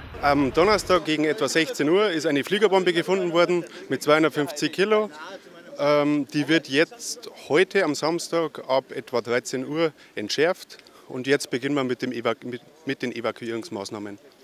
Am Donnerstag gegen etwa 16 Uhr ist eine Fliegerbombe gefunden worden mit 250 Kilo. Die wird jetzt heute am Samstag ab etwa 13 Uhr entschärft und jetzt beginnen wir mit den Evakuierungsmaßnahmen.